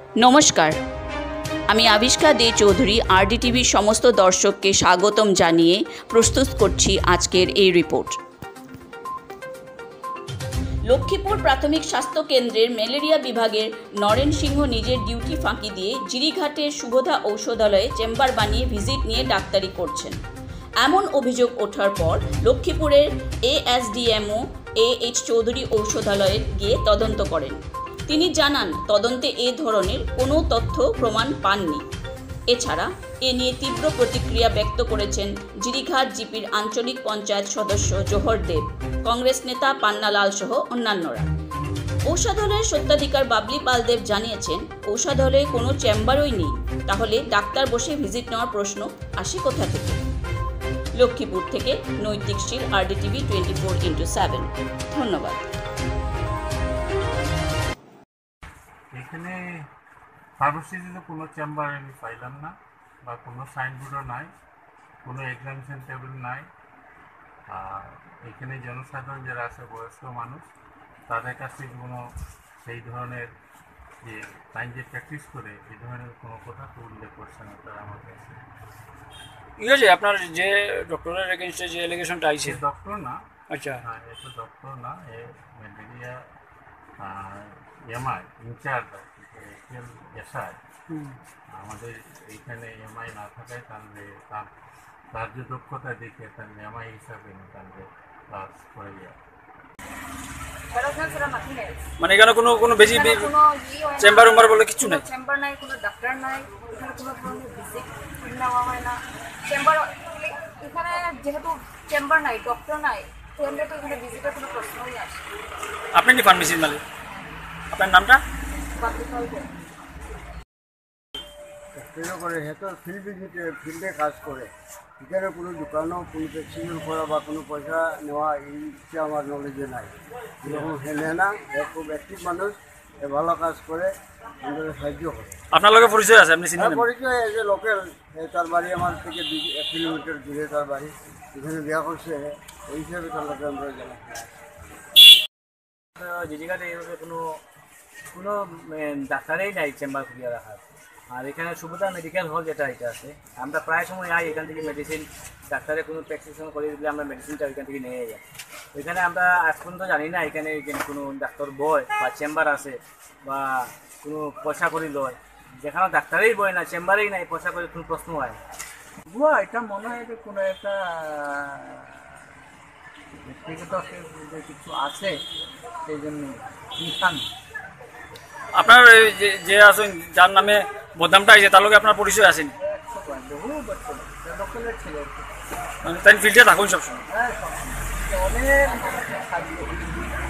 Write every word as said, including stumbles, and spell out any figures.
নমস্কার, আমি আবিষ্কা দে চৌধুরী আরডিটিভির সমস্ত দর্শককে স্বাগতম জানিয়ে প্রস্তুত করছি আজকের এই রিপোর্ট। লক্ষ্মীপুর প্রাথমিক স্বাস্থ্য কেন্দ্রের ম্যালেরিয়া বিভাগের নরেন সিংহ নিজের ডিউটি ফাঁকি দিয়ে জিরিঘাটের শুভদা ঔষধালয়ে চেম্বার বানিয়ে ভিজিট নিয়ে ডাক্তারি করছেন। এমন অভিযোগ ওঠার পর লক্ষ্মীপুরের এএসডিএমও এ এইচ চৌধুরী ঔষধালয়ে গিয়ে তদন্ত করেন। তিনি জানান, তদন্তে এ ধরনের কোনো তথ্য প্রমাণ পাননি। এছাড়া এ নিয়ে তীব্র প্রতিক্রিয়া ব্যক্ত করেছেন জিরিঘাট জিপির আঞ্চলিক পঞ্চায়েত সদস্য জোহর দেব, কংগ্রেস নেতা পান্নালাল সহ অন্যান্যরা। ঔষধালয়ের সত্ত্বাধিকার বাবলি পালদেব জানিয়েছেন, ঔষধালয়ে কোনো চেম্বারই নেই, তাহলে ডাক্তার বসে ভিজিট নেওয়ার প্রশ্ন আসে কোথা থেকে? লক্ষ্মীপুর থেকে Naitik Shil, RDTV twenty four into seven. ধন্যবাদ। এখানে ফার্মাসিতে কোনো চেম্বার আমি পাইলাম না, বা কোনো সাইনবোর্ডও নাই, কোনো এক্সামিনেশন টেবিল নাই। আর এখানে জনসাধারণ যারা আছে, বয়স্ক মানুষ, তাদের কাছ থেকে কোনো সেই ধরনের যে লাইন যে প্র্যাকটিস করে এই ধরনের কোনো কথা তো উল্লেখ করছে না তারা আমার কাছে। ঠিক আছে, আপনার যে ডক্টরের এগেনস্টে যে এলিগেশনটা আইছে, ডক্টর না, আচ্ছা হ্যাঁ, এটা ডক্টর না, এ ম্যালেরিয়া এমআই ইনচার্জ এসআই। আমাদের এইখানে এমআই না থাকায় তাহলে তার তার যে দক্ষতা দেখে তার এমআই হিসাবে তাহলে ক্লাস করে যায়। মানে এখানে কোনো কোনো বেশি চেম্বার উম্বার বলে কিছু নাই, চেম্বার নাই, কোনো ডাক্তার নাই, এখানে কোনো ধরনের ভিজিট নেওয়া হয় না। চেম্বার এখানে যেহেতু চেম্বার নাই, ডক্টর নাই, তাহলে তো এখানে ভিজিটের কোনো প্রশ্নই আসে। আপনি কি ফার্মেসির মালিক? আপনার নামটা? করে হেতো ফিল্ড ভিজিটে ফিল্ডে কাজ করে, এখানে কোনো দোকানও কোনো প্রেসক্রিপশন করা বা কোনো পয়সা নেওয়া এইটা আমার নলেজে নাই। এরকম হে নেয় না, এ খুব অ্যাক্টিভ মানুষ, এ ভালো কাজ করে, আমাদের সাহায্য করে। আপনার লগে পরিচয় আছে? আপনি চিনেন? পরিচয় এই যে লোকাল, তার বাড়ি আমার থেকে দুই এক কিলোমিটার দূরে তার বাড়ি, এখানে বিয়া করছে, ওই হিসাবে তার লোকে আমরা জানা। জিজিঘাটে এইভাবে কোনো কোনো ডাক্তারেই নাই চেম্বার খুলিয়ে রাখার। আর এখানে সুভদা মেডিকেল হল যেটা এটা আছে, আমরা প্রায় সময় আই এখান থেকে মেডিসিন, ডাক্তারে কোনো প্রেসক্রিপশন করে দিলে আমরা মেডিসিনটা এখান থেকে নিয়ে যাই। এখানে আমরা আজ পর্যন্ত জানি না এখানে কোনো ডাক্তার বয় বা চেম্বার আছে বা কোনো পয়সা করে লয়। যেখানে ডাক্তারেই বয় না, চেম্বারেই নাই, পয়সা করে কোনো প্রশ্ন হয় বুয়া। এটা মনে হয় যে কোনো একটা ব্যক্তিগত কিছু আছে, সেই জন্য ইনসান। আপনার যে আছেন, যার নামে বদনামটা আছে, তার লগে আপনার পরিচয় আছেন? বহু বছর লোকালের ছেলে, তাই ফিল্ডে থাকুন সবসময়? হ্যাঁ, অনেক